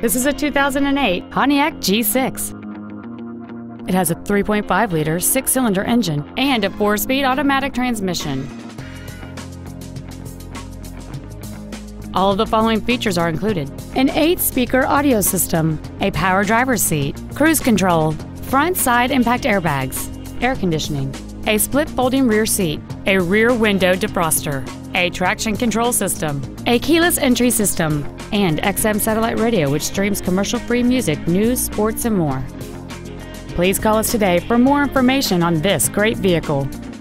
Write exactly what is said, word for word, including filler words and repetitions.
This is a two thousand eight Pontiac G six. It has a three point five liter six-cylinder engine and a four-speed automatic transmission. All of the following features are included: an eight-speaker audio system, a power driver's seat, cruise control, front side impact airbags, air conditioning, a split folding rear seat, a rear window defroster, a traction control system, a keyless entry system, and X M satellite radio which streams commercial-free music, news, sports, and more. Please call us today for more information on this great vehicle.